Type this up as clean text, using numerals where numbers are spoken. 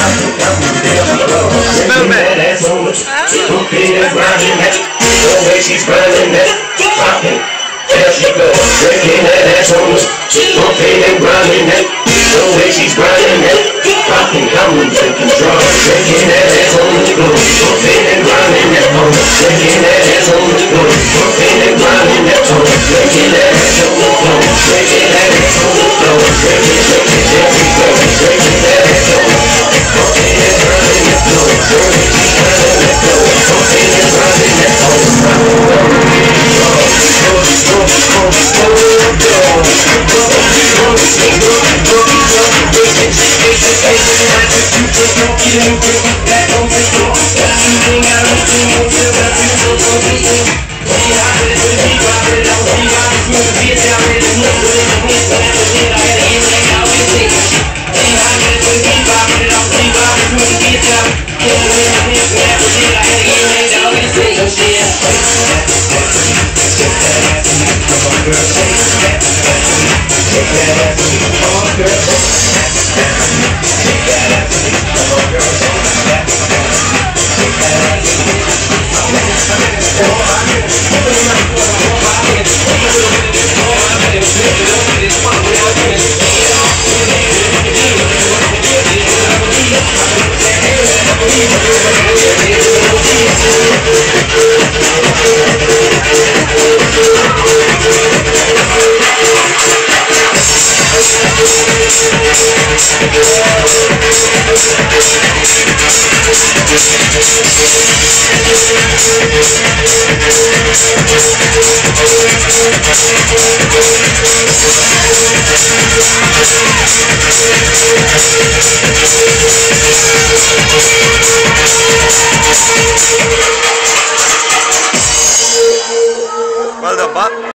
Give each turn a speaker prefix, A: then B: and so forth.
A: Smooth it. The way she's grinding that, rocking, there she goes, breaking that ass on us, pumping and grinding that. The way she's grinding that, rocking, I'm taking control, breaking that ass on the floor, pumping and grinding that, breaking that ass on the floor, pumping and grinding that, breaking that ass on the floor, breaking that ass on the floor, breaking, there we go, breaking that ass on the floor, pumping and grinding that floor, breaking, she's grinding that floor, pumping and grinding that floor.
B: Well done, Bob.